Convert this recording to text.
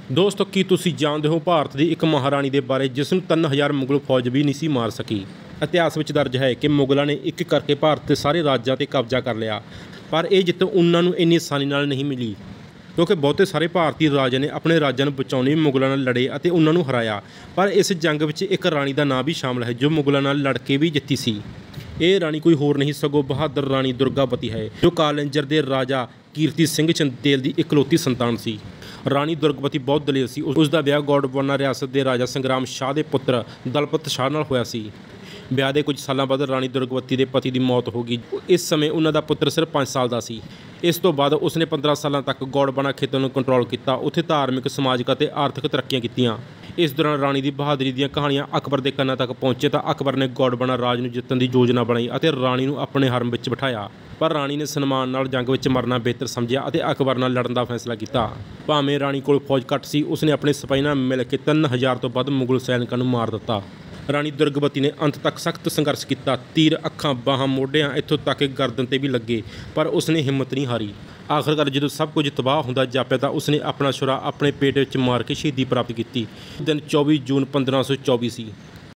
ਦੋਸਤੋ, ਕੀ ਤੁਸੀਂ ਜਾਣਦੇ ਹੋ ਭਾਰਤ ਦੀ ਇੱਕ ਮਹਾਰਾਣੀ ਦੇ ਬਾਰੇ ਜਿਸ ਨੂੰ 3000 ਮੁਗਲ ਫੌਜ ਵੀ ਨਹੀਂ ਸੀ ਮਾਰ ਸਕੀ। ਇਤਿਹਾਸ ਵਿੱਚ ਦਰਜ ਹੈ ਕਿ ਮੁਗਲਾਂ ਨੇ ਇੱਕ ਕਰਕੇ ਭਾਰਤ ਦੇ ਸਾਰੇ ਰਾਜਾਂ 'ਤੇ ਕਬਜ਼ਾ ਕਰ ਲਿਆ, ਪਰ ਇਹ ਜਿੱਤ ਉਹਨਾਂ ਨੂੰ ਇੰਨੀ ਆਸਾਨੀ ਨਾਲ ਨਹੀਂ ਮਿਲੀ, ਕਿਉਂਕਿ ਬਹੁਤੇ ਸਾਰੇ ਭਾਰਤੀ ਰਾਜਿਆਂ ਨੇ ਆਪਣੇ ਰਾਜਾਂ ਨੂੰ ਬਚਾਉਣ ਲਈ ਮੁਗਲਾਂ ਨਾਲ ਲੜੇ ਅਤੇ ਉਹਨਾਂ ਨੂੰ ਹਰਾਇਆ। ਪਰ ਇਸ ਜੰਗ ਵਿੱਚ ਇੱਕ ਰਾਣੀ ਦਾ ਨਾਂ ਵੀ ਸ਼ਾਮਲ ਹੈ ਜੋ ਮੁਗਲਾਂ ਨਾਲ ਲੜ ਕੇ ਵੀ ਜਿੱਤੀ ਸੀ। ਇਹ ਰਾਣੀ ਕੋਈ ਹੋਰ ਨਹੀਂ ਸਗੋਂ ਬਹਾਦਰ ਰਾਣੀ ਦੁਰਗਾਵਤੀ ਹੈ, ਜੋ ਕਾਲੰਜਰ ਦੇ ਰਾਜਾ ਕੀਰਤੀ ਸਿੰਘ ਚੰਦੇਲ ਦੀ ਇਕਲੌਤੀ ਸੰਤਾਨ ਸੀ। ਰਾਣੀ ਦੁਰਗਾਵਤੀ ਬਹੁਤ ਦਲੇਰ ਸੀ। ਉਸ ਦਾ ਵਿਆਹ ਗੋਂਡਵਾਨਾ ਰਿਆਸਤ ਦੇ ਰਾਜਾ ਸੰਗਰਾਮ ਸ਼ਾਹ ਦੇ ਪੁੱਤਰ ਦਲਪਤ ਸ਼ਾਹ ਨਾਲ ਹੋਇਆ ਸੀ। ਵਿਆਹ ਦੇ ਕੁਝ ਸਾਲਾਂ ਬਾਅਦ ਰਾਣੀ ਦੁਰਗਾਵਤੀ ਦੇ ਪਤੀ ਦੀ ਮੌਤ ਹੋ ਗਈ। ਇਸ ਸਮੇਂ ਉਹਨਾਂ ਦਾ ਪੁੱਤਰ ਸਿਰਫ 5 ਸਾਲ ਦਾ ਸੀ। ਇਸ ਤੋਂ ਬਾਅਦ ਉਸਨੇ 15 ਸਾਲਾਂ ਤੱਕ ਗੋਂਡਵਾਨਾ ਖੇਤਰ ਨੂੰ ਕੰਟਰੋਲ ਕੀਤਾ। ਉੱਥੇ ਧਾਰਮਿਕ, ਸਮਾਜਿਕ ਅਤੇ ਆਰਥਿਕ ਤਰੱਕੀਆਂ ਕੀਤੀਆਂ। ਇਸ ਦੌਰਾਨ ਰਾਣੀ ਦੀ ਬਹਾਦਰੀ ਦੀਆਂ ਕਹਾਣੀਆਂ ਅਕਬਰ ਦੇ ਕੰਨਾਂ ਤੱਕ ਪਹੁੰਚੇ ਤਾਂ ਅਕਬਰ ਨੇ ਗੋਂਡਵਾਨਾ ਰਾਜ ਨੂੰ ਜਿੱਤਣ ਦੀ ਯੋਜਨਾ ਬਣਾਈ ਅਤੇ ਰਾਣੀ ਨੂੰ ਆਪਣੇ ਹਰਮ ਵਿੱਚ ਬਿਠਾਇਆ। ਪਰ ਰਾਣੀ ਨੇ ਸਨਮਾਨ ਨਾਲ ਜੰਗ ਵਿੱਚ ਮਰਨਾ ਬਿਹਤਰ ਸਮਝਿਆ ਅਤੇ ਅਕਬਰ ਨਾਲ ਲੜਨ ਦਾ ਫੈਸਲਾ ਕੀਤਾ। ਭਾਵੇਂ ਰਾਣੀ ਕੋਲ ਫੌਜ ਘੱਟ ਸੀ, ਉਸਨੇ ਆਪਣੇ ਸਿਪਾਹੀ ਨਾਲ ਮਿਲ ਕੇ 3000 ਤੋਂ ਵੱਧ ਮੁਗਲ ਸੈਨਿਕਾਂ ਨੂੰ ਮਾਰ ਦਿੱਤਾ। ਰਾਣੀ ਦੁਰਗਾਵਤੀ ਨੇ ਅੰਤ ਤੱਕ ਸਖਤ ਸੰਘਰਸ਼ ਕੀਤਾ। ਤੀਰ ਅੱਖਾਂ, ਬਾਹਾਂ, ਮੋਢਿਆਂ, ਇੱਥੋਂ ਤੱਕ ਕਿ ਗਰਦਨ 'ਤੇ ਵੀ ਲੱਗੇ, ਪਰ ਉਸਨੇ ਹਿੰਮਤ ਨਹੀਂ ਹਾਰੀ। ਆਖਰਕਾਰ ਜਦੋਂ ਸਭ ਕੁਝ ਤਬਾਹ ਹੁੰਦਾ ਜਾਪਿਆ ਤਾਂ ਉਸਨੇ ਆਪਣਾ ਛੁਰਾ ਆਪਣੇ ਪੇਟ ਵਿੱਚ ਮਾਰ ਕੇ ਸ਼ਹੀਦੀ ਪ੍ਰਾਪਤ ਕੀਤੀ। ਦਿਨ 24 ਜੂਨ 1524 ਸੀ।